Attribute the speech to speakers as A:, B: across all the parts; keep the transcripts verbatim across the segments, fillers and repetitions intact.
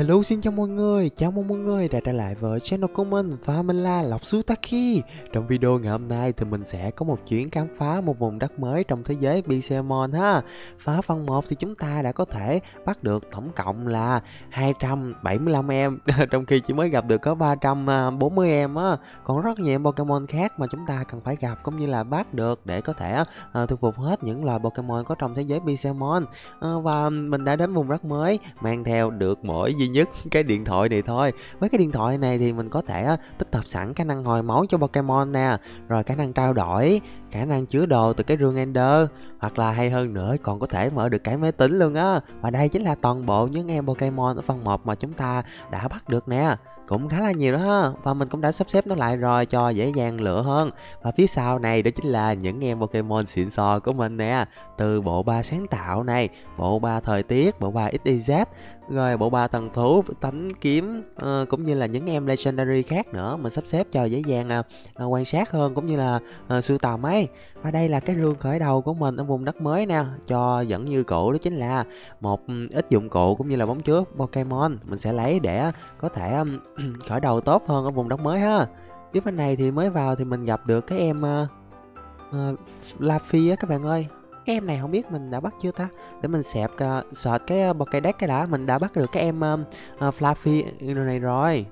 A: Hello, xin chào mọi người, chào mừng mọi người đã trở lại với channel của mình và mình là Lộc Sutaki. Trong video ngày hôm nay thì mình sẽ có một chuyến khám phá một vùng đất mới trong thế giới Pixelmon ha. Và phần một thì chúng ta đã có thể bắt được tổng cộng là hai trăm bảy mươi lăm em, trong khi chỉ mới gặp được có ba trăm bốn mươi em á. Còn rất nhiều em Pokemon khác mà chúng ta cần phải gặp cũng như là bắt được để có thể uh, thu phục hết những loài Pokemon có trong thế giới Pixelmon. Uh, và mình đã đến vùng đất mới mang theo được mỗi duy nhất cái điện thoại này thôi. Với cái điện thoại này thì mình có thể uh, tích hợp sẵn khả năng hồi máu cho Pokemon nè, rồi khả năng trao đổi, khả năng chứa đồ từ cái rương Ender, hoặc là hay hơn nữa còn có thể mở được cái máy tính luôn á. Và đây chính là toàn bộ những em Pokemon ở phần một mà chúng ta đã bắt được nè, cũng khá là nhiều đó ha. Và mình cũng đã sắp xếp nó lại rồi cho dễ dàng lựa hơn. Và phía sau này đó chính là những em Pokemon xịn sò của mình nè, từ bộ ba sáng tạo này, bộ ba thời tiết, bộ ba ích y zét, rồi bộ ba thần thú, tánh kiếm, uh, cũng như là những em legendary khác nữa. Mình sắp xếp cho dễ dàng uh, quan sát hơn cũng như là uh, sưu tầm ấy. Và đây là cái rương khởi đầu của mình ở vùng đất mới nè, cho vẫn như cũ, đó chính là một ít dụng cụ cũng như là bóng chứa Pokemon mình sẽ lấy để có thể um, khởi đầu tốt hơn ở vùng đất mới ha. Phía bên này thì mới vào thì mình gặp được cái em uh, uh, Laffy á các bạn ơi. Cái em này không biết mình đã bắt chưa ta, để mình xẹp uh, search cái uh, Pokédex cái đã. Mình đã bắt được cái em uh, uh, Fluffy này rồi.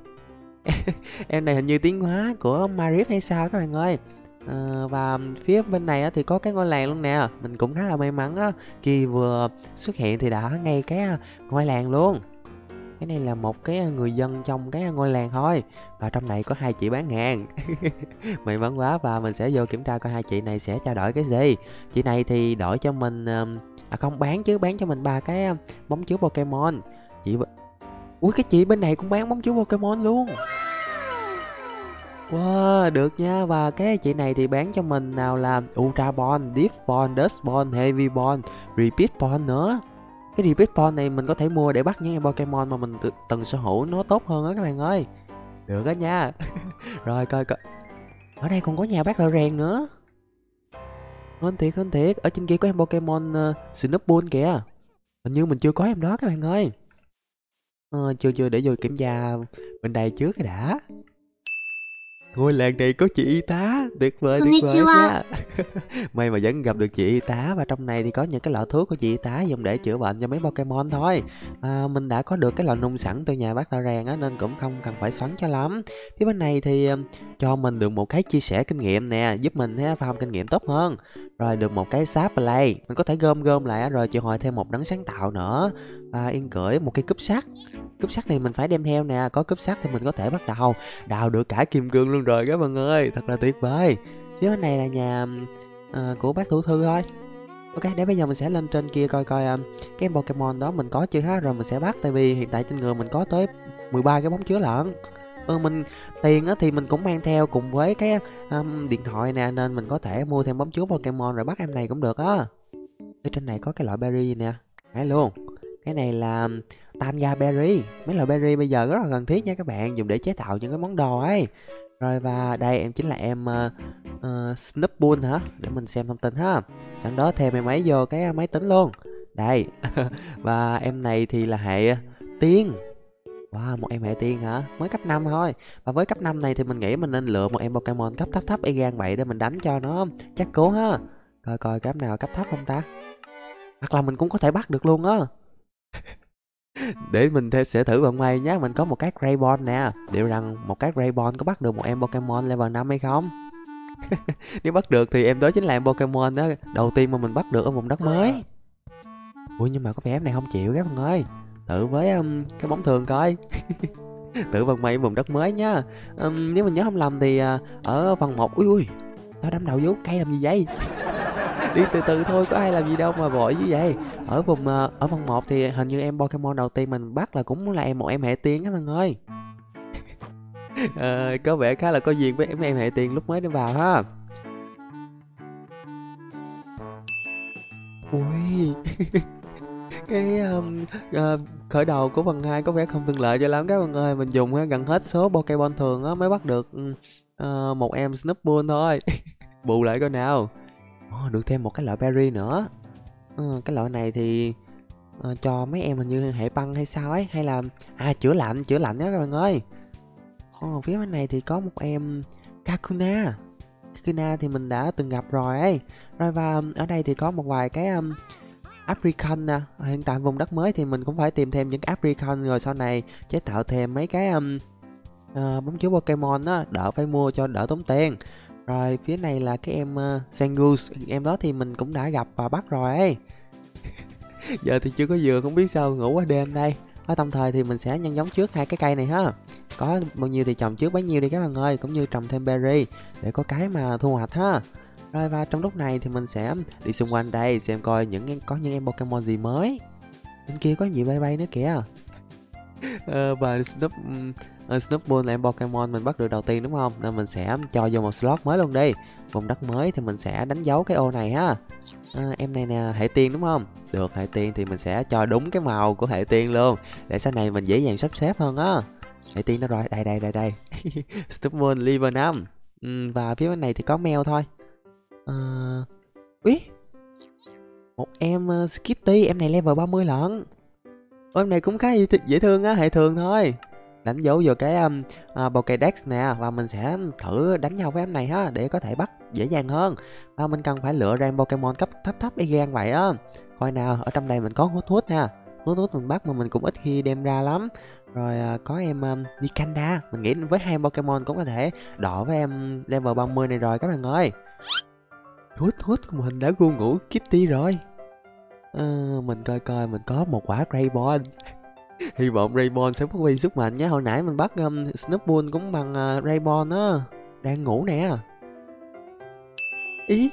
A: Em này hình như tiến hóa của Marip hay sao các bạn ơi. À, và phía bên này á, thì có cái ngôi làng luôn nè. Mình cũng khá là may mắn á, khi vừa xuất hiện thì đã ngay cái ngôi làng luôn. Cái này là một cái người dân trong cái ngôi làng thôi. Và trong này có hai chị bán hàng. May mắn quá. Và mình sẽ vô kiểm tra coi hai chị này sẽ trao đổi cái gì. Chị này thì đổi cho mình, à không, bán chứ, bán cho mình ba cái bóng chứa Pokemon. Chị Ui, cái chị bên này cũng bán bóng chứa Pokemon luôn. Wow, được nha. Và cái chị này thì bán cho mình nào là Ultra Ball, Deep Ball, Dust Ball, Heavy Ball, Repeat Ball nữa. Cái Repeat Ball này mình có thể mua để bắt những em Pokemon mà mình từng sở hữu nó tốt hơn á các bạn ơi. Được á nha. Rồi coi coi. Ở đây còn có nhà bác lò rèn nữa. Hên thiệt, hên thiệt. Ở trên kia có em Pokemon uh, Snubbull kìa. Hình như mình chưa có em đó các bạn ơi. Ờ, chưa chưa, để vô kiểm tra bên đây trước cái đã. Ngôi làng này có chị y tá, tuyệt vời tuyệt vời nha. May mà vẫn gặp được chị y tá. Và trong này thì có những cái lọ thuốc của chị y tá dùng để chữa bệnh cho mấy Pokemon thôi. À, mình đã có được cái lọ nung sẵn từ nhà bác lò rèn á, nên cũng không cần phải xoắn cho lắm. Phía bên này thì um, cho mình được một cái chia sẻ kinh nghiệm nè, giúp mình ha, farm kinh nghiệm tốt hơn. Rồi được một cái sáp play, mình có thể gom gom lại rồi triệu hồi thêm một đấng sáng tạo nữa. Và yên cưỡi một cái cúp sắt. Cúp sắt này mình phải đem theo nè, có cúp sắt thì mình có thể bắt đầu đào được cả kim cương luôn rồi các bạn ơi, thật là tuyệt vời. Phía bên này là nhà uh, của bác thủ thư thôi. Ok, để bây giờ mình sẽ lên trên kia coi coi um, cái Pokemon đó mình có chưa ha, rồi mình sẽ bắt. Tại vì hiện tại trên người mình có tới mười ba cái bóng chứa lận. Ừ, mình tiền á thì mình cũng mang theo cùng với cái um, điện thoại nè, nên mình có thể mua thêm bóng chứa Pokemon rồi bắt em này cũng được á. Ở trên này có cái loại berry nè, hay luôn. Cái này là Tanga Berry. Mấy loại berry bây giờ rất là cần thiết nha các bạn, dùng để chế tạo những cái món đồ ấy. Rồi và đây em chính là em uh, uh, Snubbull hả? Để mình xem thông tin ha. Sẵn đó thêm em ấy vô cái máy tính luôn. Đây. Và em này thì là hệ tiên. Wow, một em hệ tiên hả? Mới cấp năm thôi. Và với cấp năm này thì mình nghĩ mình nên lựa một em Pokemon cấp thấp thấp y gan vậy để mình đánh cho nó chắc cố ha. Coi coi cái nào cấp thấp không ta? Hoặc là mình cũng có thể bắt được luôn á. Để mình theo sẽ thử vận may nhé. Mình có một cái Greyball nè. Liệu rằng một cái Greyball có bắt được một em Pokemon level năm hay không? Nếu bắt được thì em đó chính là em Pokemon đó đầu tiên mà mình bắt được ở vùng đất mới. Ui, nhưng mà có vẻ em này không chịu các bạn ơi. Thử với um, cái bóng thường coi. Thử vận may vùng đất mới nhá. um, Nếu mình nhớ không lầm thì uh, ở phần một. Ui ui, nó đâm đầu vô cây làm gì vậy? Đi từ từ thôi, có ai làm gì đâu mà vội như vậy. Ở vùng uh, ở phần một thì hình như em Pokemon đầu tiên mình bắt là cũng là em một em hệ tiên các bạn ơi. À, có vẻ khá là có duyên với em em hệ tiên lúc mới đi vào ha. Ui. Cái um, uh, khởi đầu của phần hai có vẻ không thuận lợi cho lắm các bạn ơi. Mình dùng uh, gần hết số Pokemon thường uh, mới bắt được uh, một em Snubbull thôi. Bù lại coi nào. Oh, được thêm một cái loại berry nữa. uh, Cái loại này thì ờ, cho mấy em hình như hệ băng hay sao ấy, hay là à chữa lạnh, chữa lạnh đó các bạn ơi. Ồ, phía bên này thì có một em Kakuna. Kakuna thì mình đã từng gặp rồi ấy. Rồi và ở đây thì có một vài cái um, Apricot nè. Hiện tại vùng đất mới thì mình cũng phải tìm thêm những cái Apricot, rồi sau này chế tạo thêm mấy cái um, uh, bóng chứa Pokemon á, đỡ phải mua cho đỡ tốn tiền. Rồi phía này là cái em uh, Zangoose, em đó thì mình cũng đã gặp và bắt rồi ấy. Giờ thì chưa có giường, không biết sao ngủ qua đêm đây. Ở tạm thời thì mình sẽ nhân giống trước hai cái cây này ha. Có bao nhiêu thì trồng trước bấy nhiêu đi các bạn ơi, cũng như trồng thêm berry để có cái mà thu hoạch ha. Rồi và trong lúc này thì mình sẽ đi xung quanh đây xem coi những có những em Pokemon gì mới. Bên kia có gì bay bay nữa kìa. Ờ, và Snoop uh, Snoopball là em Pokemon mình bắt được đầu tiên đúng không? Nên mình sẽ cho vô một slot mới luôn đi. Vùng đất mới thì mình sẽ đánh dấu cái ô này ha. À, em này nè, hệ tiên đúng không? Được, hệ tiên thì mình sẽ cho đúng cái màu của hệ tiên luôn, để sau này mình dễ dàng sắp xếp hơn á. Hệ tiên đó rồi, đây đây đây đây. Snoopball level năm. Ừ, và phía bên này thì có mèo thôi. À, úi, một em uh, Skitty, em này level ba mươi lận. Ô, em này cũng khá dễ, dễ thương á, hệ thường thôi. Đánh dấu vào cái um, uh, Pokédex nè, và mình sẽ thử đánh nhau với em này ha, để có thể bắt dễ dàng hơn. Và mình cần phải lựa ra em Pokemon cấp thấp thấp y gan vậy á. Coi nào, ở trong đây mình có hút hút nha. Hút hút mình bắt mà mình cũng ít khi đem ra lắm. Rồi uh, có em um, Nikanda, mình nghĩ với hai em Pokemon cũng có thể đọ với em level ba mươi này rồi các bạn ơi. Hút hút của mình đã gu ngủ Kitty rồi. À, mình coi coi mình có một quả Greyball. Hy vọng Greyball sẽ phát huy sức mạnh nhé. Hồi nãy mình bắt um, Snoopball cũng bằng uh, Greyball á. Đang ngủ nè. Ý,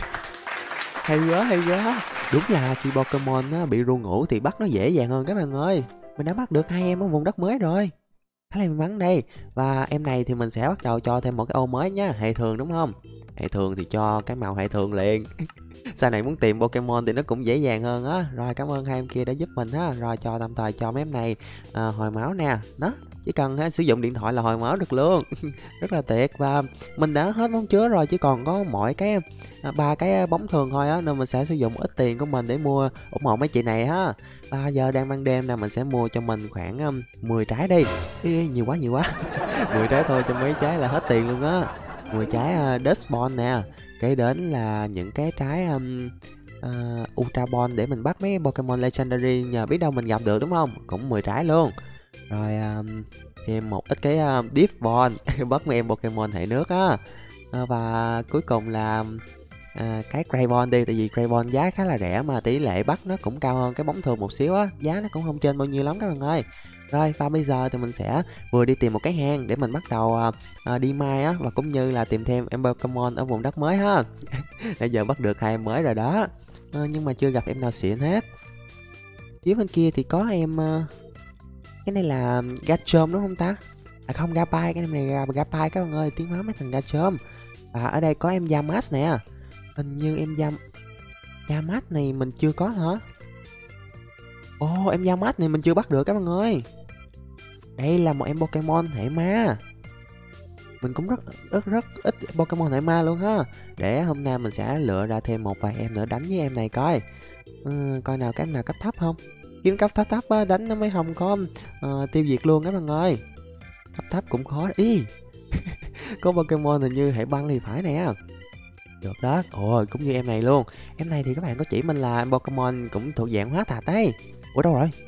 A: hay quá hay quá. Đúng là khi Pokemon á, bị ru ngủ thì bắt nó dễ dàng hơn các bạn ơi. Mình đã bắt được hai em ở vùng đất mới rồi. Khá là may mắn đây. Và em này thì mình sẽ bắt đầu cho thêm một cái ô mới nhá. Hệ thường đúng không? Hệ thường thì cho cái màu hệ thường liền. Sau này muốn tìm Pokemon thì nó cũng dễ dàng hơn á. Rồi cảm ơn hai em kia đã giúp mình ha. Rồi cho tạm thời cho mấy em này à, hồi máu nè. Đó, chỉ cần ha, sử dụng điện thoại là hồi máu được luôn. Rất là tuyệt. Và mình đã hết bóng chứa rồi, chỉ còn có mỗi cái ba à, cái bóng thường thôi á, nên mình sẽ sử dụng ít tiền của mình để mua ủng hộ mấy chị này ha. Và giờ đang ban đêm nè, mình sẽ mua cho mình khoảng um, mười trái đi. Ê, nhiều quá nhiều quá. mười trái thôi, cho mấy trái là hết tiền luôn á. mười trái uh, Dust Ball nè. Kế đến là những cái trái um, uh, Ultra Ball để mình bắt mấy Pokemon Legendary, nhờ biết đâu mình gặp được đúng không? Cũng mười trái luôn. Rồi um, thêm một ít cái um, Deep Ball bắt mấy em Pokemon hệ nước á. Uh, và cuối cùng là uh, cái Greyball đi, tại vì Greyball giá khá là rẻ mà tỷ lệ bắt nó cũng cao hơn cái bóng thường một xíu á, giá nó cũng không trên bao nhiêu lắm các bạn ơi. Rồi và bây giờ thì mình sẽ vừa đi tìm một cái hang để mình bắt đầu uh, uh, đi mai á, và cũng như là tìm thêm em Pokemon ở vùng đất mới ha. Bây giờ bắt được hai em mới rồi đó, uh, nhưng mà chưa gặp em nào xịn hết. Phía bên kia thì có em uh, cái này là Garchomp đúng không ta? À không, Gapai, cái này là Gapai các bạn ơi, tiến hóa mấy thằng Garchomp. Và ở đây có em Yamask nè. Hình như em Yam Yamask này mình chưa có hả? Ồ, oh, em Yamask này mình chưa bắt được các bạn ơi. Đây là một em Pokemon hệ ma. Mình cũng rất rất rất ít Pokemon hệ ma luôn ha. Để hôm nay mình sẽ lựa ra thêm một vài em nữa đánh với em này coi. Ừ, coi nào cái em nào cấp thấp không. Kiếm cấp thấp thấp á, đánh nó mới không có uh, tiêu diệt luôn các bạn ơi. Cấp thấp cũng khó. Ý có Pokemon hình như hệ băng thì phải nè. Được đó. Ồ, cũng như em này luôn. Em này thì các bạn có chỉ mình là Pokemon cũng thuộc dạng hóa thạch đấy. Ủa đâu rồi?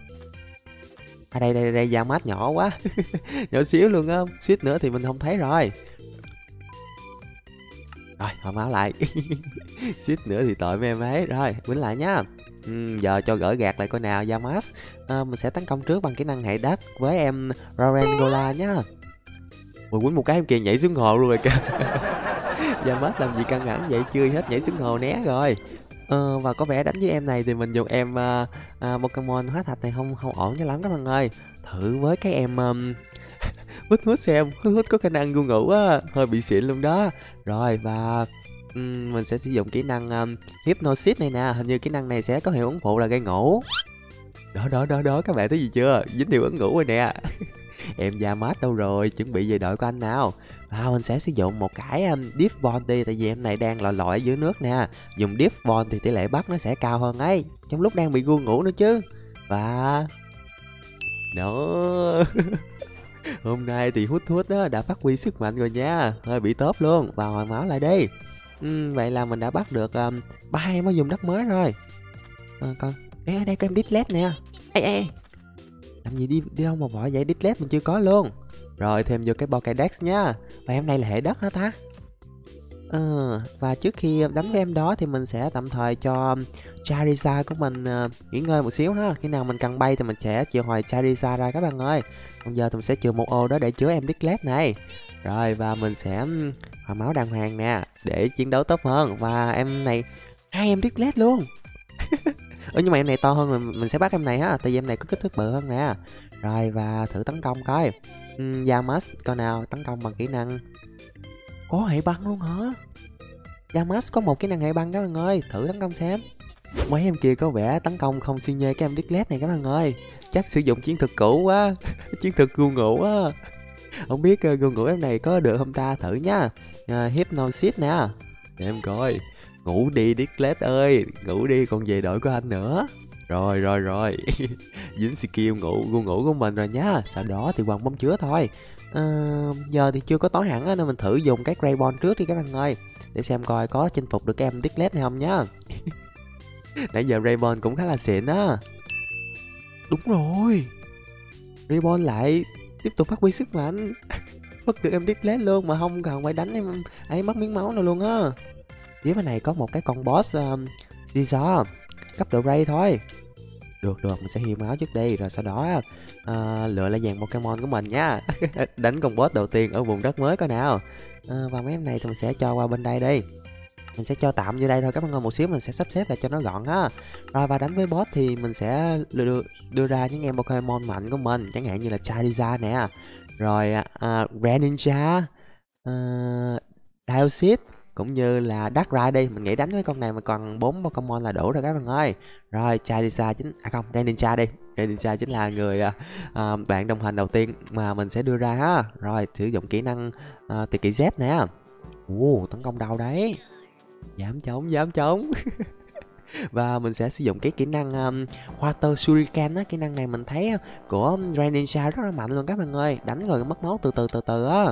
A: À đây đây đây, Yamask nhỏ quá. Nhỏ xíu luôn á, suýt nữa thì mình không thấy rồi. Rồi, hồi máu lại. Suýt nữa thì tội mấy em ấy. Rồi, quýnh lại nhá. Ừ, giờ cho gỡ gạt lại coi nào Yamask. À, mình sẽ tấn công trước bằng kỹ năng hệ đất với em Rorengola nhá. Ui, quýnh một cái em kia nhảy xuống hồ luôn rồi kìa. Yamask làm gì căng thẳng vậy, chưa hết nhảy xuống hồ né rồi. Ờ, và có vẻ đánh với em này thì mình dùng em uh, uh, Pokemon hóa thạch này không không ổn cho lắm các bạn ơi. Thử với cái em um, hút hút xem, hút hút có khả năng gu ngủ á, hơi bị xịn luôn đó. Rồi và um, mình sẽ sử dụng kỹ năng um, Hypnosis này nè, hình như kỹ năng này sẽ có hiệu ứng phụ là gây ngủ. Đó đó đó đó, các bạn thấy gì chưa? Dính hiệu ứng ngủ rồi nè. Em Yamask đâu rồi, chuẩn bị về đội của anh nào. À, mình sẽ sử dụng một cái um, Deep Bond đi, tại vì em này đang lội lội ở dưới nước nè. Dùng Deep Bond thì tỷ lệ bắt nó sẽ cao hơn ấy, trong lúc đang bị gu ngủ nữa chứ. Và nó hôm nay thì hút hút đó đã phát huy sức mạnh rồi nha, hơi bị tốt luôn. Và hồi máu lại đi. Uhm, vậy là mình đã bắt được um, ba em ở vùng đất mới rồi. À, con ê ở đây có em Diglett nè. Ê ê làm gì đi đi đâu mà vội vậy, Diglett mình chưa có luôn. Rồi thêm vô cái Pokédex nha. Và em này là hệ đất hả ta? Ờ, và trước khi đánh với em đó thì mình sẽ tạm thời cho Charizard của mình uh, nghỉ ngơi một xíu ha. Khi nào mình cần bay thì mình sẽ triệu hồi Charizard ra các bạn ơi. Còn giờ thì mình sẽ chừa một ô đó để chứa em Diglett này. Rồi và mình sẽ hồi máu đàng hoàng nè để chiến đấu tốt hơn. Và em này hai em Diglett luôn. Ơ nhưng mà em này to hơn mình, mình sẽ bắt em này ha, tại vì em này có kích thước bự hơn nè. Rồi và thử tấn công coi. uhm, Yamas coi nào, tấn công bằng kỹ năng có hệ băng luôn hả? Yamas có một kỹ năng hệ băng các bạn ơi, thử tấn công xem. Mấy em kia có vẻ tấn công không xi nhê cái em Diglett này các bạn ơi. Chắc sử dụng chiến thuật cũ quá. Chiến thuật gu ngủ á. Không biết uh, gu ngủ em này có được không ta, thử nha. uh, Hypnosis nè, để em coi. Ngủ đi Diglett ơi, ngủ đi còn về đội của anh nữa. Rồi rồi rồi. Dính skill ngủ gu ngủ của mình rồi nhá. Sau đó thì quăng bóng chứa thôi. À, giờ thì chưa có tối hẳn á, nên mình thử dùng cái Greyball trước đi các bạn ơi, để xem coi có chinh phục được cái em Diglett này không nhá. Nãy giờ Greyball cũng khá là xịn á. Đúng rồi, Greyball lại tiếp tục phát huy sức mạnh. Mất được em Diglett luôn mà không cần phải đánh em ấy mất miếng máu nào luôn á. Dưới bên này có một cái con boss um, Scizor cấp độ Ray thôi. Được được, mình sẽ heal máu trước đi. Rồi sau đó à, lựa lại dàn Pokemon của mình nha. Đánh con boss đầu tiên ở vùng đất mới coi nào. à, Và mấy em này thì mình sẽ cho qua bên đây đi. Mình sẽ cho tạm vô đây thôi các bạn ơi, một xíu mình sẽ sắp xếp lại cho nó gọn á. Rồi và đánh với boss thì mình sẽ đưa, đưa ra những em Pokemon mạnh của mình, chẳng hạn như là Charizard nè, rồi à, Greninja, à, Dialga, cũng như là Darkrai đi. Mình nghĩ đánh với con này mà còn bốn Pokemon là đủ rồi các bạn ơi. Rồi Charizard chính à không Greninja đi. Greninja chính là người à, à, bạn đồng hành đầu tiên mà mình sẽ đưa ra ha. Rồi sử dụng kỹ năng à, tuyệt kỹ Z nè. Ồ, tấn công đau đấy. Dám chống, dám chống. Và mình sẽ sử dụng cái kỹ năng um, Water Shuriken á. Kỹ năng này mình thấy của Greninja rất là mạnh luôn các bạn ơi. Đánh rồi mất máu từ từ từ từ á.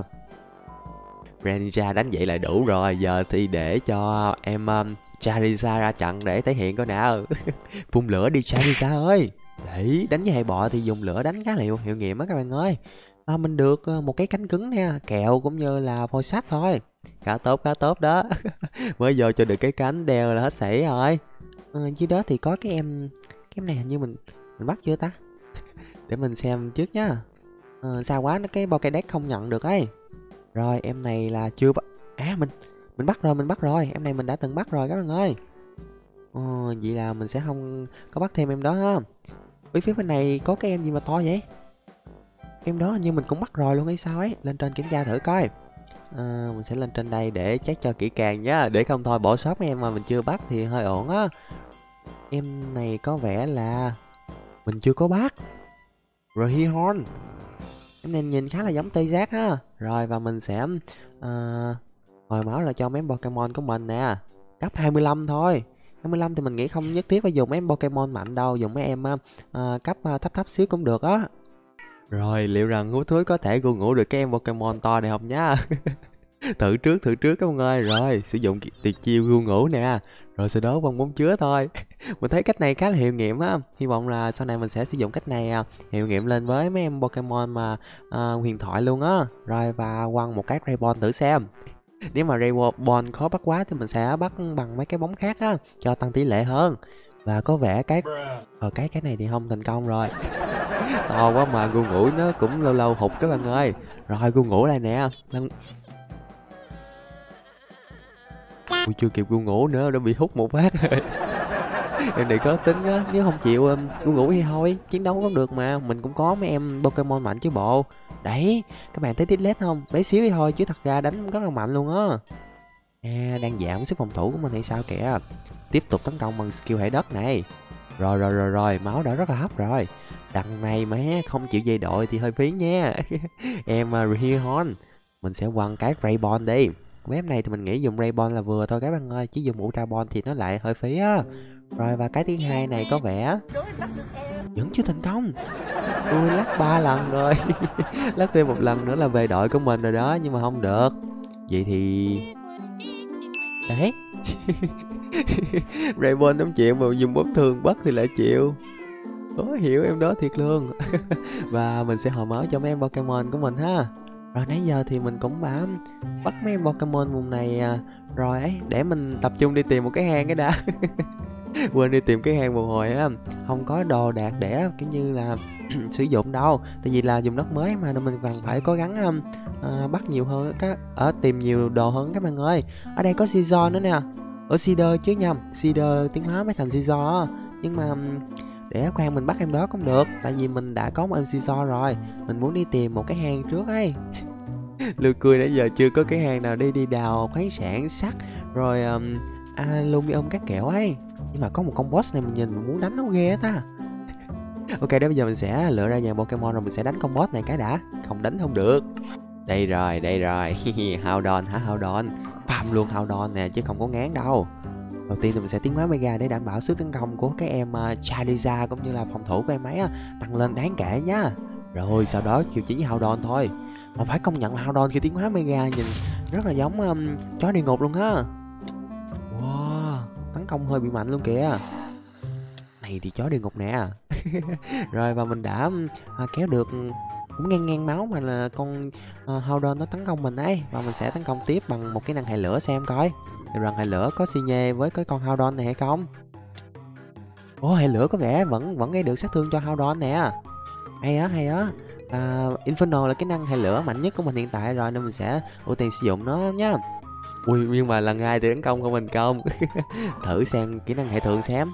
A: Greninja đánh vậy là đủ rồi. Giờ thì để cho em um, Charizard ra trận để thể hiện coi nào. Phun lửa đi Charizard ơi. Đấy, đánh với hệ bọ thì dùng lửa đánh khá là hiệu, hiệu nghiệm á các bạn ơi. À, mình được uh, một cái cánh cứng nè, kẹo cũng như là phôi sắt thôi. Khá tốt, khá tốt đó. Mới vô cho được cái cánh đeo là hết sảy rồi. À, dưới đó thì có cái em cái em này hình như mình mình bắt chưa ta? Để mình xem trước nhá. À, sao quá nó cái Pokédex không nhận được ấy. Rồi em này là chưa bắt. À mình mình bắt rồi, mình bắt rồi. Em này mình đã từng bắt rồi các bạn ơi. Ờ, vậy là mình sẽ không có bắt thêm em đó ha. Ở phía bên này có cái em gì mà to vậy? Em đó như mình cũng bắt rồi luôn hay sao ấy. Lên trên kiểm tra thử coi. À, mình sẽ lên trên đây để check cho kỹ càng nhá, để không thôi bỏ sót mấy em mà mình chưa bắt thì hơi ổn á. Em này có vẻ là mình chưa có bắt. Rồi Rhyhorn. Em này nhìn khá là giống tê giác á. Rồi và mình sẽ uh, hồi máu là cho mấy em Pokemon của mình nè. Cấp hai mươi lăm thôi. hai mươi lăm thì mình nghĩ không nhất thiết phải dùng mấy em Pokemon mạnh đâu. Dùng mấy em uh, cấp uh, thấp thấp xíu cũng được á. Rồi liệu rằng hú thúi có thể gu ngủ được cái em Pokemon to này không nhá. Thử trước, thử trước các bạn ơi. Rồi sử dụng tuyệt chiêu gu ngủ nè. Rồi sau đó vòng bóng chứa thôi. Mình thấy cách này khá là hiệu nghiệm á. Hy vọng là sau này mình sẽ sử dụng cách này hiệu nghiệm lên với mấy em Pokemon mà uh, huyền thoại luôn á. Rồi và quăng một cái Greyball thử xem. Nếu mà Greyball khó bắt quá thì mình sẽ bắt bằng mấy cái bóng khác á, cho tăng tỷ lệ hơn. Và có vẻ cái ờ cái cái này thì không thành công rồi. To quá mà gu ngủ nó cũng lâu lâu hụt các bạn ơi. Rồi gu ngủ lại nè. Lần... Ui chưa kịp gu ngủ nữa đã bị hút một phát rồi. Em này có tính á, nếu không chịu um, gu ngủ thì thôi, chiến đấu cũng được mà, mình cũng có mấy em Pokemon mạnh chứ bộ. Đấy, các bạn thấy Diglett không? Bé xíu đi thôi chứ thật ra đánh rất là mạnh luôn á. À, đang giảm sức phòng thủ của mình hay sao kìa. Tiếp tục tấn công bằng skill hệ đất này. Rồi rồi rồi rồi, máu đã rất là hấp rồi. Đằng này mà không chịu dây đội thì hơi phí nha. Em uh, Rhyhorn. Mình sẽ quăng cái Greyball đi. Web này thì mình nghĩ dùng Greyball là vừa thôi các bạn ơi, chứ dùng Ultra Ball thì nó lại hơi phí á. Rồi và cái thứ hai này có vẻ Vẫn chưa thành công. Ui, lắc ba lần rồi. Lắc thêm một lần nữa là về đội của mình rồi đó, nhưng mà không được. Vậy thì đấy. Raymond đóng chuyện mà dùng bấm thường bất thì lại chịu. Khó hiểu em đó thiệt luôn. Và mình sẽ hồi máu cho mấy em Pokemon của mình ha. Rồi nãy giờ thì mình cũng đã bắt mấy em Pokemon vùng này à, rồi ấy, để mình tập trung đi tìm một cái hang cái đã. Quên đi tìm cái hang một hồi á, không có đồ đạc để kiểu như là sử dụng đâu, tại vì là dùng đất mới mà nên mình cần phải cố gắng um, à, bắt nhiều hơn các ở tìm nhiều đồ hơn các bạn ơi. Ở đây có Scizor nữa nè, ở Seeder chứ nhầm, Seeder tiến hóa mới thành Scizor, nhưng mà um, để khoan mình bắt em đó cũng được, tại vì mình đã có một em Scizor rồi, mình muốn đi tìm một cái hang trước ấy. Lừa cười nãy giờ chưa có cái hang nào đi đi đào khoáng sản sắt rồi um, aluminum các kẹo ấy, nhưng mà có một con boss này mình nhìn mình muốn đánh nó ghê á ta. Ok, đó bây giờ mình sẽ lựa ra dàn Pokemon rồi mình sẽ đánh con boss này cái đã, không đánh không được. Đây rồi, đây rồi. Howdon hả, Howdon farm luôn Howdon nè chứ không có ngán đâu. Đầu tiên thì mình sẽ tiến hóa Mega để đảm bảo sức tấn công của cái em uh, Charizard cũng như là phòng thủ của em ấy á, tăng lên đáng kể nhá. Rồi sau đó kêu chỉ với Howdon thôi. Mà phải công nhận là Howdon khi tiến hóa Mega nhìn rất là giống um, chó địa ngục luôn á. Wow, tấn công hơi bị mạnh luôn kìa. Này thì chó địa ngục nè. Rồi và mình đã à, kéo được cũng ngang ngang máu mà là con à, Howdon nó tấn công mình ấy, và mình sẽ tấn công tiếp bằng một cái năng hệ lửa xem coi rằng hệ lửa có xi nhê với cái con Howdon này hay không. Ồ, hệ lửa có vẻ vẫn vẫn gây được sát thương cho Howdon nè. Hay á, hay á. À, Inferno là cái năng hệ lửa mạnh nhất của mình hiện tại rồi nên mình sẽ ưu tiên sử dụng nó nhá. Ui, nhưng mà lần hai thì tấn công không thành công. Thử sang kỹ năng hệ thường xem.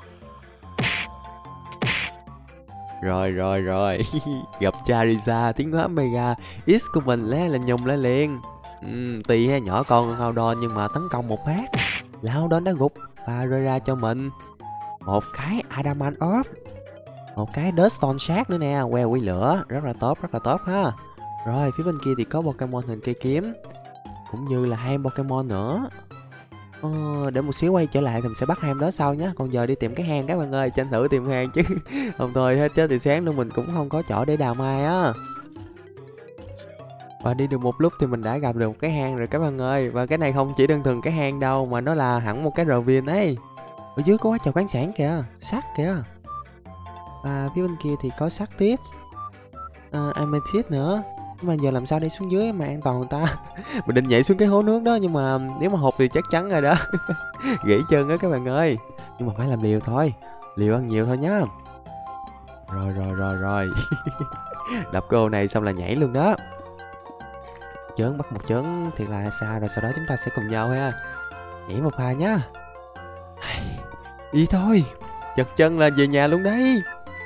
A: Rồi rồi rồi. Gặp Charizard tiến hóa Mega X của mình lé là nhung lại liền. uhm, Tuy ha, nhỏ con Howdon nhưng mà tấn công một phát là Howdon đã gục và rơi ra cho mình một cái Adamant Orb, một cái Deathstone Shard nữa nè, que quy lửa, rất là tốt, rất là tốt ha. Rồi phía bên kia thì có Pokemon hình cây kiếm cũng như là hai em Pokemon nữa. Ờ, để một xíu quay trở lại thì mình sẽ bắt hai em đó sau nhé. Còn giờ đi tìm cái hang các bạn ơi, tranh thủ tìm hang chứ không thôi hết chết từ sáng luôn mình cũng không có chỗ để đào mai á. Và đi được một lúc thì mình đã gặp được một cái hang rồi các bạn ơi. Và cái này không chỉ đơn thuần cái hang đâu mà nó là hẳn một cái ravine ấy. Ở dưới có quá trời khoáng sản kìa, sắt kìa. Và phía bên kia thì có sắt tiếp, à, amethyst nữa. Nhưng mà giờ làm sao đi xuống dưới mà an toàn người ta. Mình định nhảy xuống cái hố nước đó nhưng mà nếu mà hụt thì chắc chắn rồi đó. Gãy chân á các bạn ơi. Nhưng mà phải làm liều thôi, liều ăn nhiều thôi nhá. Rồi rồi rồi rồi. Đập cô này xong là nhảy luôn đó. Chớn bắt một chớn thiệt là xa rồi, sau đó chúng ta sẽ cùng nhau ha. Nhảy một pha nhá. Đi thôi. Chật chân là về nhà luôn đấy.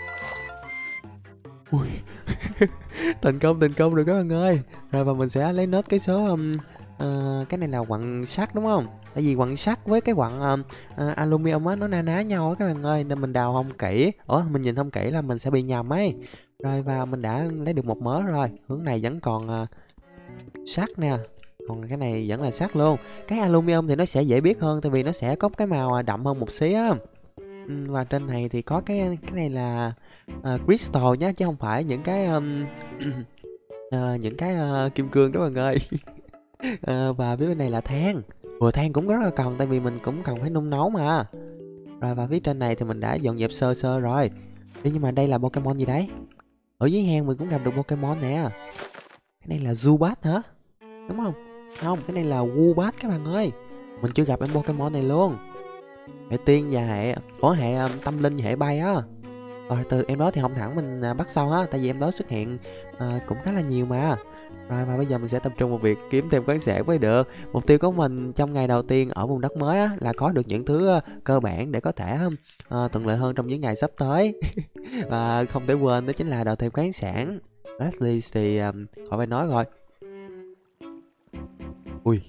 A: Ui. Thành công, thành công rồi các bạn ơi. Rồi và mình sẽ lấy nốt cái số um, uh, cái này là quặng sắt đúng không? Tại vì quặng sắt với cái quặng um, uh, aluminum á, nó na ná nhau á các bạn ơi, nên mình đào không kỹ. Ủa, mình nhìn không kỹ là mình sẽ bị nhầm ấy. Rồi và mình đã lấy được một mớ rồi. Hướng này vẫn còn uh, sắt nè. Còn cái này vẫn là sắt luôn. Cái aluminum thì nó sẽ dễ biết hơn, tại vì nó sẽ có cái màu đậm hơn một xí á. Và trên này thì có cái cái này là uh, crystal nhá, chứ không phải những cái um, uh, những cái uh, kim cương các bạn ơi. uh, và phía bên này là than. Vừa than cũng rất là cần, tại vì mình cũng cần phải nung nấu mà. Rồi và phía trên này thì mình đã dọn dẹp sơ sơ rồi. Ê, nhưng mà đây là Pokemon gì đấy? Ở dưới hang mình cũng gặp được Pokemon nè. Cái này là Zubat hả? Đúng không? Không, cái này là Woobat các bạn ơi. Mình chưa gặp em Pokemon này luôn. Hệ tiên và hệ có hệ um, tâm linh và hệ bay á. Rồi từ em đó thì không thẳng mình uh, bắt sau á, tại vì em đó xuất hiện uh, cũng khá là nhiều mà. Rồi và bây giờ mình sẽ tập trung vào việc kiếm thêm khoáng sản mới được. Mục tiêu của mình trong ngày đầu tiên ở vùng đất mới á, là có được những thứ uh, cơ bản để có thể uh, thuận lợi hơn trong những ngày sắp tới. Và không thể quên đó chính là đào thêm khoáng sản. Leslie thì um, khỏi phải nói rồi. Ui.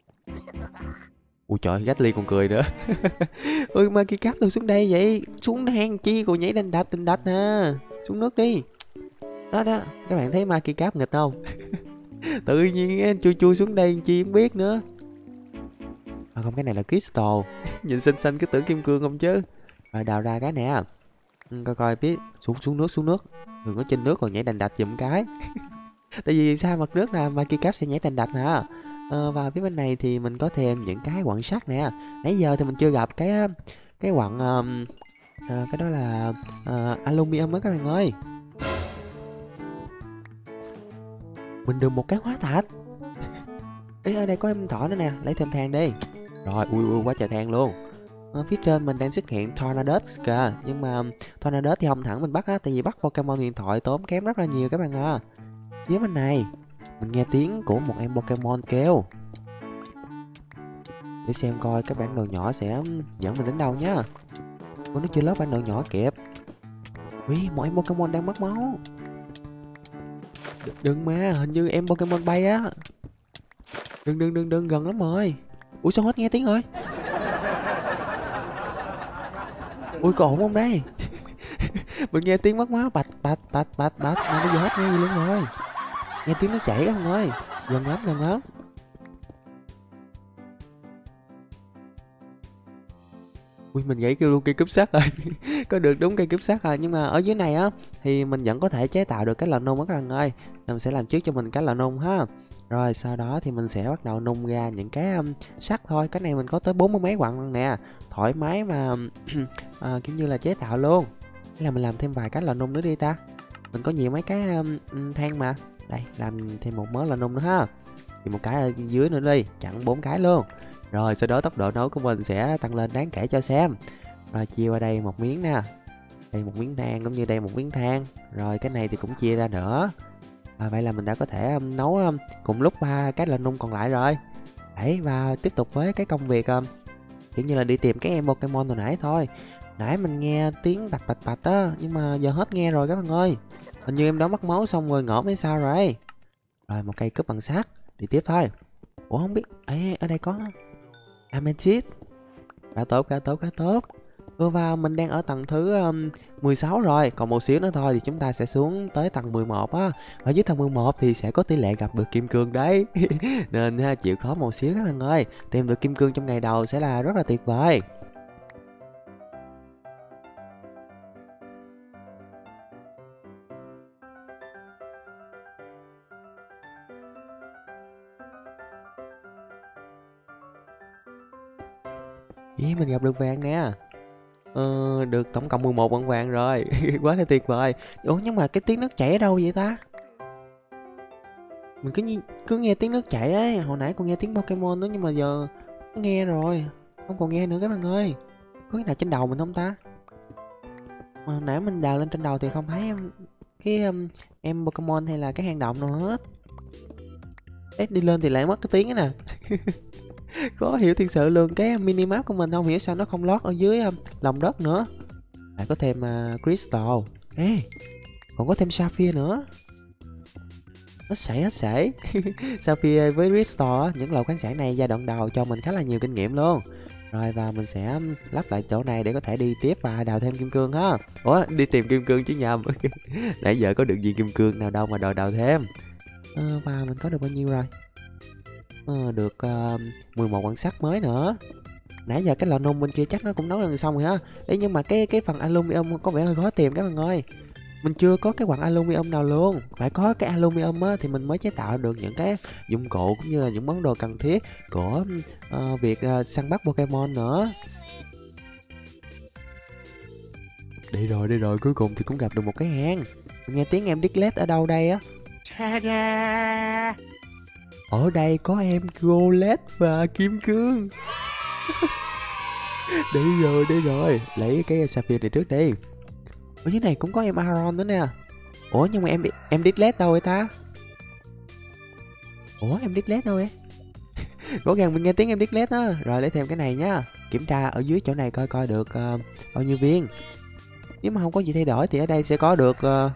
A: Ui trời, Gatly còn cười nữa. Ôi mà kia cáp đâu xuống đây vậy? Xuống hang chi còn nhảy đành đạch đành đạch ha. Xuống nước đi. Đó đó, các bạn thấy ma kia cáp nghịch không? Tự nhiên chui chui xuống đây chi không biết nữa. À không, cái này là crystal. Nhìn xinh xinh cái tưởng kim cương không chứ. Rồi đào ra cái nè. Ừ, coi coi biết. Xuống xuống nước xuống nước. Đừng có trên nước rồi nhảy đành đạch giùm cái. Tại vì xa mặt nước là mà Cáp sẽ nhảy đành đạch nè. Ờ, và phía bên này thì mình có thêm những cái quặng sắt nè. Nãy giờ thì mình chưa gặp cái cái quặng um, à, cái đó là uh, aluminum á các bạn ơi. Mình được một cái hóa thạch. Ê, ở đây có em thỏ nữa nè, lấy thêm than đi. Rồi, ui ui quá trời than luôn. Ở phía trên mình đang xuất hiện Tornadus kìa. Nhưng mà Tornadus thì không thẳng mình bắt á. Tại vì bắt Pokemon điện thoại tốn kém rất là nhiều các bạn à. Phía bên này mình nghe tiếng của một em Pokemon kêu. Để xem coi cái bản đồ nhỏ sẽ dẫn mình đến đâu nhá. Ủa, nó chưa lót bản đồ nhỏ kịp. Ui, một em Pokemon đang mất máu. D đừng mà, hình như em Pokemon bay á. Đừng đừng đừng đừng, gần lắm rồi. Ui sao hết nghe tiếng rồi. Ui có ổn không đây? Mình nghe tiếng mất máu bạch bạch bạch bạch bạch mà bây giờ hết nghe gì luôn rồi. Nghe tiếng nó chảy không ơi. Gần lắm gần lắm. Ui mình gãy kêu luôn cây cúp sắt rồi. Có được đúng cây cúp sắt rồi. Nhưng mà ở dưới này á thì mình vẫn có thể chế tạo được cái lò nung á các bạn ơi. Mình sẽ làm trước cho mình cái lò nung ha. Rồi sau đó thì mình sẽ bắt đầu nung ra những cái um, sắt thôi. Cái này mình có tới bốn mươi mấy quặng nè. Thoải mái mà à, kiểu như là chế tạo luôn. Hay là mình làm thêm vài cái lò nung nữa đi ta. Mình có nhiều mấy cái um, than mà. Đây làm thêm một mớ lò nung nữa ha. Thì một cái ở dưới nữa đi. Chặn bốn cái luôn. Rồi sau đó tốc độ nấu của mình sẽ tăng lên đáng kể cho xem. Rồi chia qua đây một miếng nè. Đây một miếng than cũng như đây một miếng than. Rồi cái này thì cũng chia ra nữa. À, vậy là mình đã có thể um, nấu um, cùng lúc ba cái lò nung còn lại rồi. Đấy và tiếp tục với cái công việc um, kiểu như là đi tìm cái em Pokemon hồi nãy thôi. Nãy mình nghe tiếng bạch bạch bạch á. Nhưng mà giờ hết nghe rồi các bạn ơi. Hình như em đó mất máu xong rồi ngõm hay sao rồi. Rồi một cây cúp bằng sắt. Đi tiếp thôi. Ủa không biết. Ê ở đây có Amethyst. Khá tốt khá tốt khá tốt. Vừa vào mình đang ở tầng thứ um, mười sáu rồi. Còn một xíu nữa thôi thì chúng ta sẽ xuống tới tầng mười một á. Ở dưới tầng mười một thì sẽ có tỷ lệ gặp được kim cương đấy. Nên ha, chịu khó một xíu các bạn ơi. Tìm được kim cương trong ngày đầu sẽ là rất là tuyệt vời. Ý mình gặp được vàng nè. Ờ, được tổng cộng mười một quặng vàng rồi. Quá là tuyệt vời. Ủa nhưng mà cái tiếng nước chảy ở đâu vậy ta? Mình cứ như, cứ nghe tiếng nước chảy ấy. Hồi nãy còn nghe tiếng Pokemon nữa nhưng mà giờ nghe rồi. Không còn nghe nữa các bạn ơi. Có cái nào trên đầu mình không ta? Mà hồi nãy mình đào lên trên đầu thì không thấy em cái um, em Pokemon hay là cái hang động nào hết. Đấy, đi lên thì lại mất cái tiếng ấy nè. Khó hiểu thiệt sự luôn. Cái minimap của mình không hiểu sao nó không lót ở dưới um, lòng đất nữa. Lại có thêm uh, Crystal. Ê, còn có thêm Sapphire nữa. Hết sảy hết sảy. Sapphire với Crystal, những lò khoáng sản này giai đoạn đầu cho mình khá là nhiều kinh nghiệm luôn. Rồi và mình sẽ lắp lại chỗ này để có thể đi tiếp và đào thêm kim cương ha. Ủa, đi tìm kim cương chứ nhầm. Nãy giờ có được gì kim cương nào đâu mà đòi đào thêm. Ờ, và mình có được bao nhiêu rồi? Ờ, được uh, mười một quặng sắt mới nữa. Nãy giờ cái lò nung bên kia chắc nó cũng nấu gần xong rồi ha. Đấy nhưng mà cái cái phần aluminum có vẻ hơi khó tìm các bạn ơi. Mình chưa có cái quặng aluminum nào luôn. Phải có cái aluminum á thì mình mới chế tạo được những cái dụng cụ cũng như là những món đồ cần thiết của uh, việc uh, săn bắt Pokemon nữa. Đi rồi đi rồi, cuối cùng thì cũng gặp được một cái hang. Mình nghe tiếng em Diglett ở đâu đây á? Ở đây có em Golett và kim cương. Đi rồi đi rồi, lấy cái Sapphire này trước đi. Ở dưới này cũng có em Aron nữa nè. Ủa nhưng mà em em Diglett đâu vậy ta? Ủa em Diglett đâu vậy? Rõ ràng mình nghe tiếng em Diglett á. Rồi lấy thêm cái này nhá. Kiểm tra ở dưới chỗ này coi coi được uh, bao nhiêu viên. Nếu mà không có gì thay đổi thì ở đây sẽ có được uh,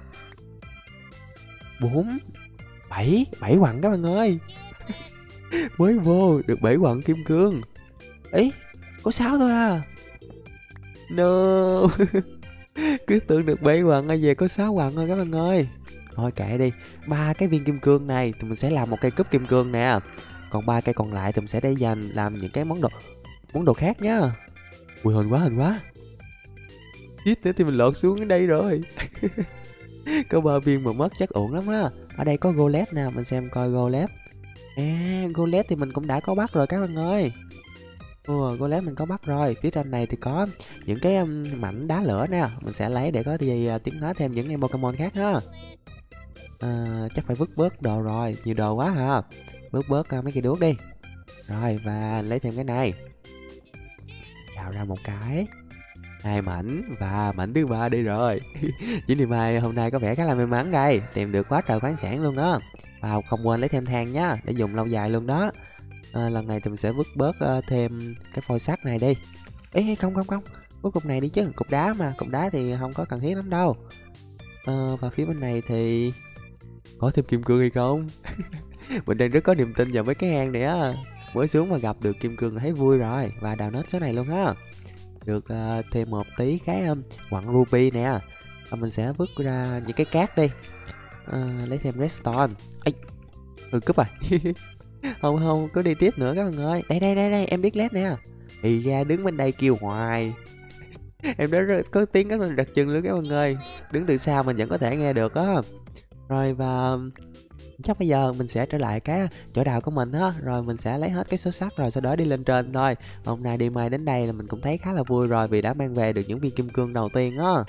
A: bốn bảy bảy quặng các bạn ơi. Mới vô được bảy quặng kim cương. Ấy có sáu thôi à. No. Cứ tưởng được bảy quặng, ai về có sáu quặng thôi các bạn ơi. Thôi kệ đi. Ba cái viên kim cương này thì mình sẽ làm một cây cúp kim cương nè. Còn ba cây còn lại thì mình sẽ để dành làm những cái món đồ món đồ khác nhá. Ui hình quá hình quá. Hít nữa thì mình lọt xuống đây rồi. Có ba viên mà mất chắc ổn lắm á. Ở đây có Golem nè, mình xem coi Golem. À, Golem thì mình cũng đã có bắt rồi các bạn ơi. Ừ, Golem mình có bắt rồi. Phía trên này thì có những cái um, mảnh đá lửa nè, mình sẽ lấy để có gì uh, tiến hóa thêm những em Pokemon khác ha. À, chắc phải vứt bớt đồ rồi, nhiều đồ quá hả. Vứt bớt uh, mấy cây đuốc đi. Rồi và lấy thêm cái này. Đào ra một cái, hai mảnh và mảnh thứ ba đi rồi. Chính niềm ai hôm nay có vẻ khá là may mắn đây, tìm được quá trời khoáng sản luôn đó. Và không quên lấy thêm than nhá, để dùng lâu dài luôn đó. À, lần này thì mình sẽ vứt bớt uh, thêm cái phôi sắt này đi. Ê không không không, vứt cục này đi chứ, cục đá mà, cục đá thì không có cần thiết lắm đâu. À, và phía bên này thì có thêm kim cương hay không? Mình đang rất có niềm tin vào mấy cái hang này á. Mới xuống mà gặp được kim cương là thấy vui rồi. Và đào nốt số này luôn á. Được uh, thêm một tí cái um, quặng ruby nè. Và mình sẽ vứt ra những cái cát đi. Uh, lấy thêm redstone. Ây, ừ cúp rồi. Không không, cứ đi tiếp nữa các bạn ơi. Đây đây đây đây, em biết led nè. Thì ra đứng bên đây kêu hoài. Em đã rất, có tiếng rất là đặc trưng luôn các bạn ơi. Đứng từ xa mình vẫn có thể nghe được á. Rồi và chắc bây giờ mình sẽ trở lại cái chỗ đào của mình á. Rồi mình sẽ lấy hết cái số sắt rồi sau đó đi lên trên thôi. Hôm nay đi mai đến đây là mình cũng thấy khá là vui rồi, vì đã mang về được những viên kim cương đầu tiên á.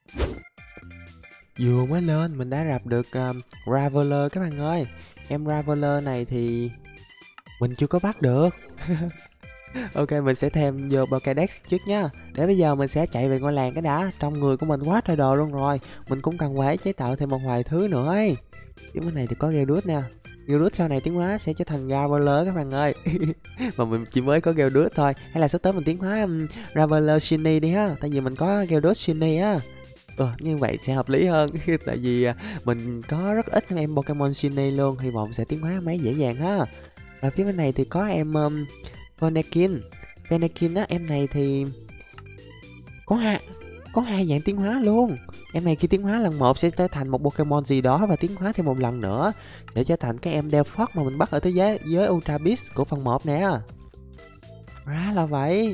A: Vừa mới lên mình đã gặp được um, Graveler các bạn ơi. Em Graveler này thì mình chưa có bắt được. Ok, mình sẽ thêm vô Pokédex trước nha. Để bây giờ mình sẽ chạy về ngôi làng cái đã. Trong người của mình quá trời đồ luôn rồi. Mình cũng cần phải chế tạo thêm một vài thứ nữa ấy. Phía bên này thì có Geodude nè. Geodude sau này tiến hóa sẽ trở thành Graveler các bạn ơi. Mà mình chỉ mới có Geodude thôi. Hay là sắp tới mình tiến hóa um, Graveler Shiny đi ha. Tại vì mình có Geodude Shiny á. Ừ, như vậy sẽ hợp lý hơn. Tại vì mình có rất ít em Pokemon Shiny luôn. Hy vọng sẽ tiến hóa máy dễ dàng ha. Rồi phía bên này thì có em um, Fennekin. Fennekin á, em này thì có hai có hai dạng tiến hóa luôn. Em này khi tiến hóa lần một sẽ trở thành một Pokemon gì đó, và tiến hóa thêm một lần nữa sẽ trở thành cái em Delphox mà mình bắt ở thế giới giới Ultra Beast của phần một nè. Ra là vậy.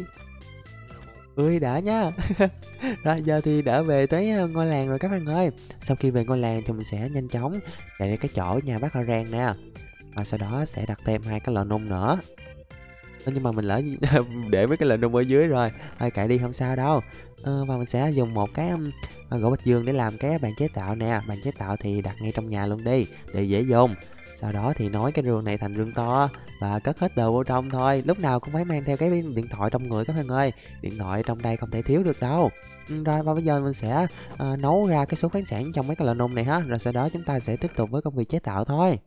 A: Ui đã nha. Rồi giờ thì đã về tới ngôi làng rồi các bạn ơi. Sau khi về ngôi làng thì mình sẽ nhanh chóng chạy đến cái chỗ nhà bác Rang nè. Và sau đó sẽ đặt thêm hai cái lò nung nữa. Nhưng mà mình lỡ để mấy cái lò nung ở dưới rồi. Thôi kệ đi không sao đâu. Ờ, và mình sẽ dùng một cái um, gỗ bạch dương để làm cái bàn chế tạo nè. Bàn chế tạo thì đặt ngay trong nhà luôn đi, để dễ dùng. Sau đó thì nối cái rương này thành rương to và cất hết đồ vô trong thôi. Lúc nào cũng phải mang theo cái điện thoại trong người các bạn ơi. Điện thoại trong đây không thể thiếu được đâu. Ừ, rồi và bây giờ mình sẽ uh, nấu ra cái số khoáng sản trong mấy cái lò nung này ha. Rồi sau đó chúng ta sẽ tiếp tục với công việc chế tạo thôi.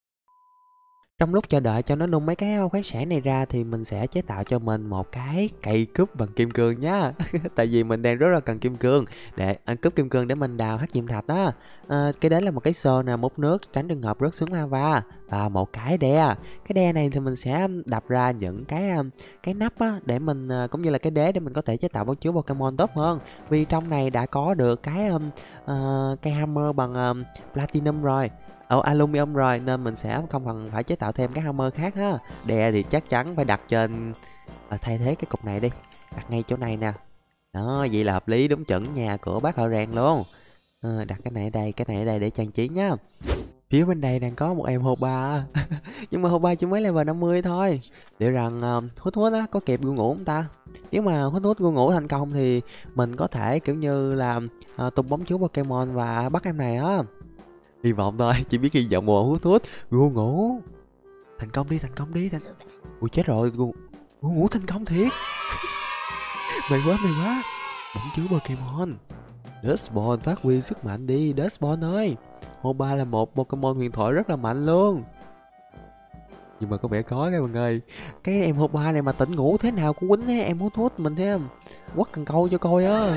A: Trong lúc chờ đợi cho nó nung mấy cái khoáng sản này ra thì mình sẽ chế tạo cho mình một cái cây cúp bằng kim cương nhá. Tại vì mình đang rất là cần kim cương để ăn cúp kim cương để mình đào hắc diệm thạch đó. À, cái đến là một cái xô nè, múc nước tránh trường hợp rớt xuống lava, và một cái đe. Cái đe này thì mình sẽ đập ra những cái cái nắp á, để mình cũng như là cái đế để mình có thể chế tạo bóng chứa Pokemon tốt hơn. Vì trong này đã có được cái um, uh, cây hammer bằng um, platinum rồi. Ở aluminum rồi, nên mình sẽ không cần phải chế tạo thêm cái hammer khác ha. Đè thì chắc chắn phải đặt trên à, thay thế cái cục này đi, đặt ngay chỗ này nè. Đó, vậy là hợp lý, đúng chuẩn nhà của bác Họ Ràng luôn. À, đặt cái này ở đây, cái này ở đây để trang trí nhá. Phía bên đây đang có một em Hoba. Nhưng mà Hoba chỉ mới level năm mươi thôi. Liệu rằng uh, hút hút á có kịp gu ngủ không ta? Nếu mà hút hút gu ngủ thành công thì mình có thể kiểu như là uh, tung bóng chứa Pokemon và bắt em này á. Hy vọng thôi, chỉ biết hy vọng mùa hút hút. Gu ngủ thành công đi, thành công đi thành... Ui chết rồi, gu, gu ngủ thành công thiệt. Mày quá, mày quá. Bóng chứa Pokemon Dustborn, phát huy sức mạnh đi Dustborn ơi. Hoba là một Pokemon huyền thoại rất là mạnh luôn. Nhưng mà có vẻ khó các bạn ơi. Cái em Hoba này mà tỉnh ngủ thế nào cũng quýnh em hút hút mình thấy không? Quất cần câu cho coi á.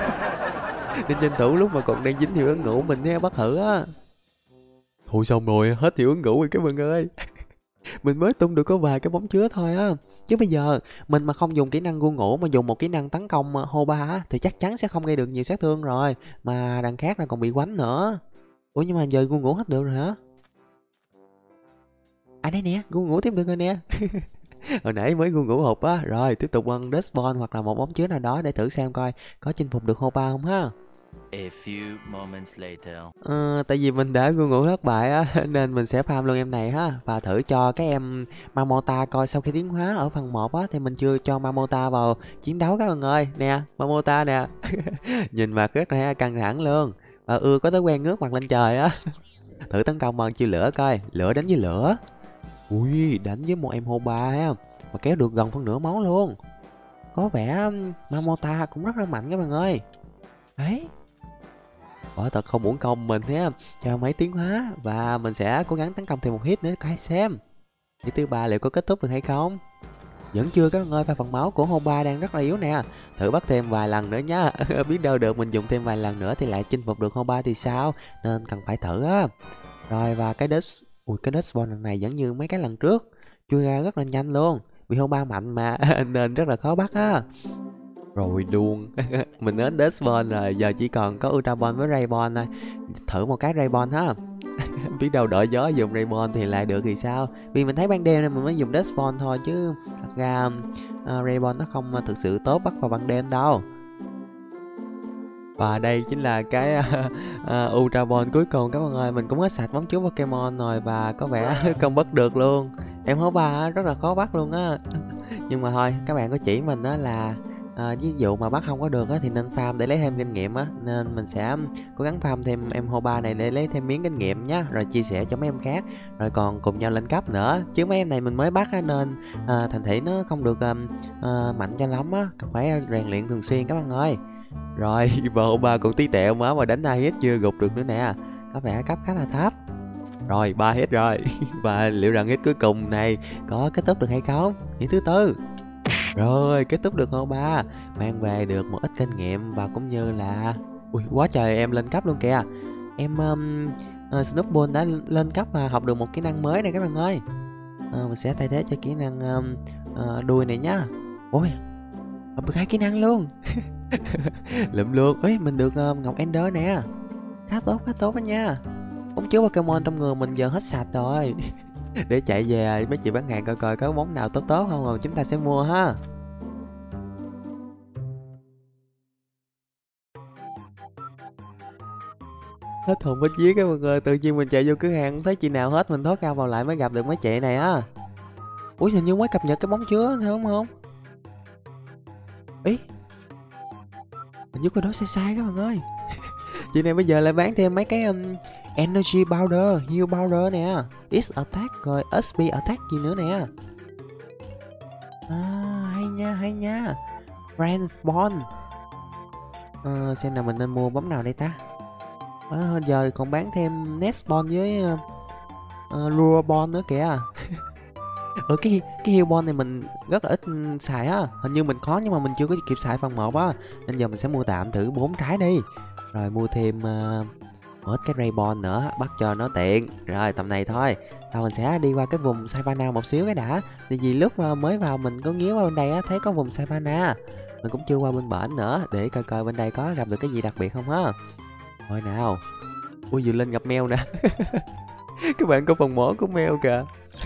A: Nên tranh thủ lúc mà còn đang dính hiệu ứng ngủ mình thấy bắt thử á. Thôi xong rồi, hết hiệu ứng ngủ rồi các bạn ơi. Mình mới tung được có vài cái bóng chứa thôi á. Chứ bây giờ mình mà không dùng kỹ năng gu ngủ mà dùng một kỹ năng tấn công Hoba á, thì chắc chắn sẽ không gây được nhiều sát thương rồi. Mà đằng khác là còn bị quánh nữa. Ủa nhưng mà giờ gu ngủ hết được rồi hả? À đây nè, gu ngủ tiếp được rồi nè. Hồi nãy mới ngu ngủ hụt á. Rồi tiếp tục quăng Dustball hoặc là một bóng chứa nào đó để thử xem coi có chinh phục được Hoba không ha.
B: A few moments later.
A: Ờ, tại vì mình đã ngu ngủ thất bại á nên mình sẽ farm luôn em này ha, và thử cho cái em Mamota coi. Sau khi tiến hóa ở phần một á thì mình chưa cho Mamota vào chiến đấu các bạn ơi. Nè, Mamota nè. Nhìn mặt rất là căng thẳng luôn, và ưa có thói quen ngước mặt lên trời á. Thử tấn công bằng chiêu lửa coi, lửa đánh với lửa. Ui, đánh với một em Hoba á mà kéo được gần phân nửa máu luôn. Có vẻ um, Mamota cũng rất là mạnh các bạn ơi. Đấy, quả thật không uổng công mình ha, cho mấy tiến hóa, và mình sẽ cố gắng tấn công thêm một hit nữa coi xem hit thứ ba liệu có kết thúc được hay không. Vẫn chưa các bạn ơi, và phần máu của Hoba đang rất là yếu nè. Thử bắt thêm vài lần nữa nhá. Biết đâu được mình dùng thêm vài lần nữa thì lại chinh phục được Hoba thì sao, nên cần phải thử á. Rồi, và cái đất ui cái đất spawn lần này vẫn như mấy cái lần trước, chui ra rất là nhanh luôn, vì Hoba mạnh mà nên rất là khó bắt á. Rồi luôn. Mình đến Dustball rồi, giờ chỉ còn có Ultraball với Rayball thôi. Thử một cái Rayball ha. Biết đâu đợi gió dùng Rayball thì lại được thì sao. Vì mình thấy ban đêm nên mình mới dùng Dustball thôi, chứ thật ra uh, Rayball nó không uh, thực sự tốt bắt vào ban đêm đâu. Và đây chính là cái uh, uh, Ultraball cuối cùng các bạn ơi. Mình cũng hết sạch bóng chứa Pokemon rồi, và có vẻ không bắt được luôn. Em hố ba rất là khó bắt luôn á. Nhưng mà thôi, các bạn có chỉ mình đó là À, ví dụ mà bắt không có được á, thì nên farm để lấy thêm kinh nghiệm á, nên mình sẽ cố gắng farm thêm em Hoba này để lấy thêm miếng kinh nghiệm nhá, rồi chia sẻ cho mấy em khác, rồi còn cùng nhau lên cấp nữa. Chứ mấy em này mình mới bắt á, nên à, thành thị nó không được à, à, mạnh cho lắm á, cần phải rèn luyện thường xuyên các bạn ơi. Rồi và Hoba cũng tí tẹo má mà đánh hai hit chưa gục được nữa nè, có vẻ cấp khá là thấp. Rồi ba hit rồi. Và liệu rằng hit cuối cùng này có kết thúc được hay không, hit thứ tư. Rồi, kết thúc được Hoba, mang về được một ít kinh nghiệm, và cũng như là ui quá trời em lên cấp luôn kìa. Em um, uh, Snowball đã lên cấp và học được một kỹ năng mới này các bạn ơi. uh, Mình sẽ thay thế cho kỹ năng um, uh, đuôi này nhá. Ôi, học được hai kỹ năng luôn. Lụm luôn. Ê, mình được uh, Ngọc Ender nè, khá tốt khá tốt đó nha. Bóng chứa Pokemon trong người mình giờ hết sạch rồi. Để chạy về mấy chị bán hàng coi coi có món nào tốt tốt không rồi chúng ta sẽ mua ha. Hết hồn hết vía các bạn ơi, tự nhiên mình chạy vô cửa hàng không thấy chị nào hết, mình thoát cao vào lại mới gặp được mấy chị này á. Ủa, hình như mới cập nhật cái bóng chứa thôi đúng không? Ý, hình như coi đó sai sai các bạn ơi. Chị này bây giờ lại bán thêm mấy cái um, Energy Powder, Heal Powder nè, X Attack rồi ét pê Attack gì nữa nè. À, hay nha, hay nha. Friend Bond. À, xem nào mình nên mua bóng nào đây ta. À, giờ còn bán thêm Nest Bond với uh, uh, Lure Bond nữa kìa. Ở cái cái Heal Bond này mình rất là ít xài á, hình như mình có nhưng mà mình chưa có kịp xài phần một á, nên giờ mình sẽ mua tạm thử bốn trái đi, rồi mua thêm uh, một cái Raybon nữa bắt cho nó tiện. Rồi tầm này thôi, rồi mình sẽ đi qua cái vùng Savannah một xíu cái đã, tại vì lúc mà mới vào mình có nghía qua bên đây á, thấy có vùng Savannah, mình cũng chưa qua bên bển nữa để coi coi bên đây có gặp được cái gì đặc biệt không á. Thôi nào. Ui, vừa lên gặp mèo nè. Các bạn có phần mỏ của mèo kìa.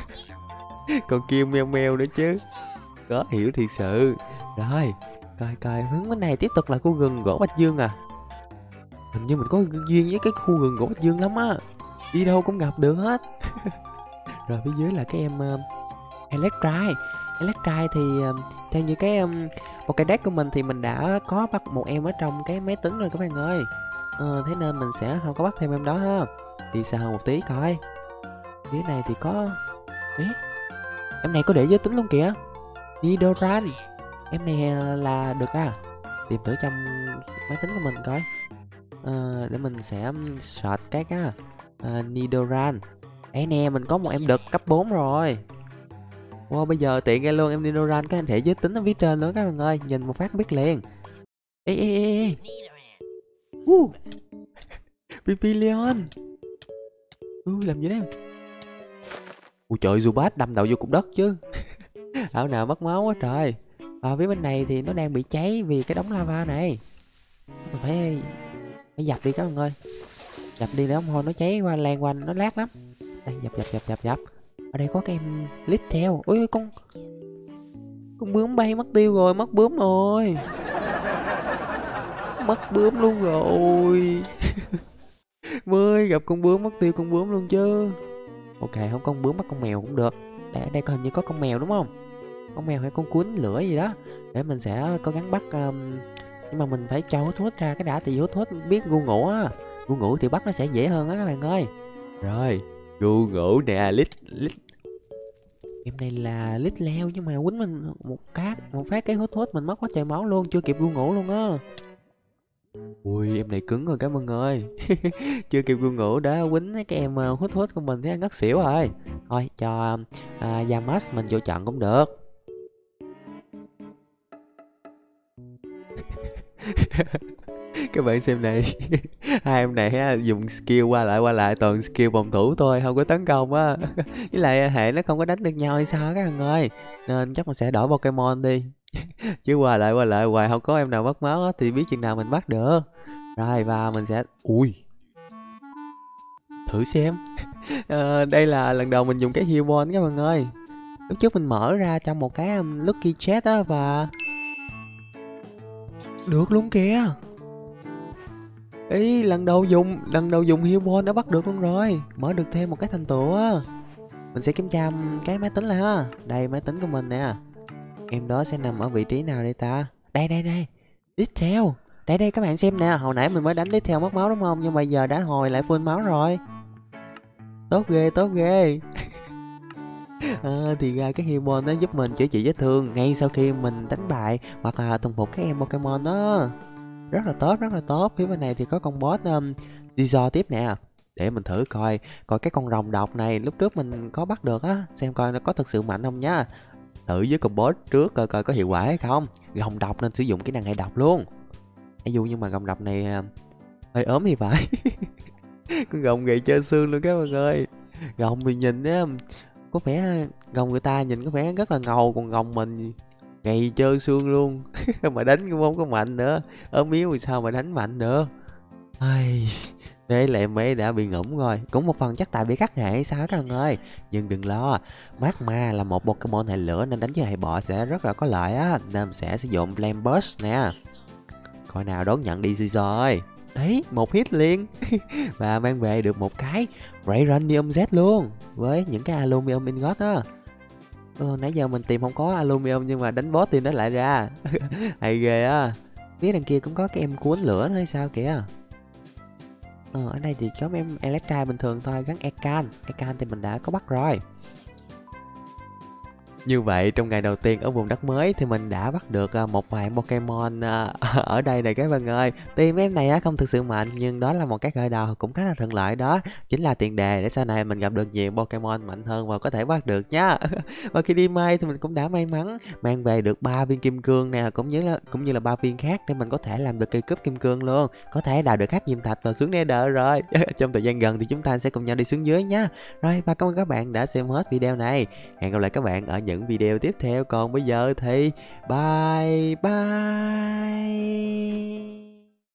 A: Còn kêu meo meo nữa chứ, có hiểu thiệt sự. Rồi coi coi hướng bên này tiếp tục là khu rừng gỗ Bạch Dương à. Hình như mình có duyên với cái khu rừng gỗ Bạch Dương lắm á, đi đâu cũng gặp được hết. Rồi phía dưới là cái em uh, Electrike. Electrike thì uh, theo như cái um, một cái deck của mình thì mình đã có bắt một em ở trong cái máy tính rồi các bạn ơi. uh, Thế nên mình sẽ không có bắt thêm em đó ha. Đi xa hơn một tí coi. Phía này thì có Ý, em này có để giới tính luôn kìa, Nidoran. Em này là được à, tìm thử trong máy tính của mình coi. à, Để mình sẽ search cái á à, Nidoran. Ấy nè, mình có một em đực cấp bốn rồi. Wow, bây giờ tiện ghê luôn, em Nidoran có thể giới tính ở phía trên nữa các bạn ơi, nhìn một phát biết liền. Ê ê ê ê uh. Pipilion. Ui, làm gì đấy. Ui trời, Zubat đâm đầu vô cục đất chứ. Ảo nào mất máu quá trời. Ở phía bên này thì nó đang bị cháy vì cái đống lava này. Mình phải phải dập đi các bạn ơi. Dập đi để không thôi nó cháy qua lan quanh nó lát lắm. Đây, dập dập dập dập dập. Ở đây có cái em Little. Ui con Con bướm bay mất tiêu rồi, mất bướm rồi. Mất bướm luôn rồi. Mới gặp con bướm mất tiêu con bướm luôn chứ. Ok, không con bướm bắt con mèo cũng được. Để đây có hình như có con mèo đúng không? Con mèo hay con cuốn lửa gì đó. Để mình sẽ cố gắng bắt um, nhưng mà mình phải cho hút hút ra cái đã, tại vì hút hút biết gu ngủ á. Gu ngủ thì bắt nó sẽ dễ hơn á các bạn ơi. Rồi, gu ngủ nè, lít lít. Em này là lít leo nhưng mà quýnh mình một cát, một phát cái hút hút mình mất quá trời máu luôn, chưa kịp gu ngủ luôn á. Ui em này cứng rồi các bạn ơi. Chưa kịp gu ngủ đã quýnh cái em uh, hút hút của mình thấy ngất xỉu rồi. Thôi cho uh, Yamas mình vô trận cũng được. Các bạn xem này. Hai em này á, dùng skill qua lại qua lại toàn skill phòng thủ thôi, không có tấn công á. Với lại hệ nó không có đánh được nhau hay sao các bạn ơi, nên chắc mình sẽ đổi Pokemon đi. Chứ qua lại qua lại hoài không có em nào mất máu á, thì biết chừng nào mình bắt được. Rồi và mình sẽ ui thử xem. Ờ, đây là lần đầu mình dùng cái heal ball các bạn ơi. Lúc trước mình mở ra trong một cái um, lucky chest á và được luôn kìa. Ý lần đầu dùng lần đầu dùng heal ball đã bắt được luôn rồi, mở được thêm một cái thành tựu á. Mình sẽ kiểm tra cái máy tính lại ha. Đây máy tính của mình nè. Em đó sẽ nằm ở vị trí nào đây ta? Đây đây đây. Detail. Đây đây các bạn xem nè, hồi nãy mình mới đánh Detail mất máu đúng không? Nhưng mà giờ đã hồi lại full máu rồi. Tốt ghê, tốt ghê. À, thì ra cái heal ball nó giúp mình chữa trị vết thương ngay sau khi mình đánh bại hoặc là thuần phục các em Pokemon đó. Rất là tốt, rất là tốt. Phía bên này thì có con boss um, Scizor tiếp nè. Để mình thử coi coi cái con rồng độc này lúc trước mình có bắt được á, xem coi nó có thực sự mạnh không nhá. Thử với con boss trước coi coi có hiệu quả hay không. Rồng độc nên sử dụng kỹ năng hệ độc luôn. Ví dụ nhưng mà rồng độc này uh, hơi ốm thì phải. Con rồng gầy trơ xương luôn các bạn ơi. Rồng thì nhìn á có vẻ rồng người ta nhìn có vẻ rất là ngầu, còn rồng mình gầy trơ xương luôn. Mà đánh cũng không có mạnh nữa, ốm yếu thì sao mà đánh mạnh nữa. Ai, thế là em ấy đã bị ngủm rồi. Cũng một phần chắc tại bị khắc hệ hay sao các bạn ơi. Nhưng đừng lo, Magma là một Pokemon hệ lửa nên đánh với hệ bọ sẽ rất là có lợi á, nên sẽ sử dụng Flame Burst nè. Coi nào đón nhận đi Scizor ơi. Đấy, một hit liền. Và mang về được một cái Radiant Z luôn, với những cái Aluminum Ingot á. Ừ, nãy giờ mình tìm không có Aluminum nhưng mà đánh boss thì nó lại ra. Hay ghê á. Phía đằng kia cũng có cái em cuốn lửa nữa hay sao kìa. Ờ, ở đây thì có em Electra bình thường thôi, gắn Ecan. Ecan thì mình đã có bắt rồi. Như vậy trong ngày đầu tiên ở vùng đất mới thì mình đã bắt được một vài Pokemon ở đây này các bạn ơi. Team em này á không thực sự mạnh nhưng đó là một cái khởi đầu cũng khá là thuận lợi đó. Chính là tiền đề để sau này mình gặp được nhiều Pokemon mạnh hơn và có thể bắt được nhá. Và khi đi may thì mình cũng đã may mắn mang về được ba viên kim cương nè, cũng như là cũng như là ba viên khác để mình có thể làm được cây cúp kim cương luôn. Có thể đào được hắc diêm thạch và xuống Nether rồi. Trong thời gian gần thì chúng ta sẽ cùng nhau đi xuống dưới nhá. Rồi và cảm ơn các bạn đã xem hết video này. Hẹn gặp lại các bạn ở những video tiếp theo, còn bây giờ thì bye bye.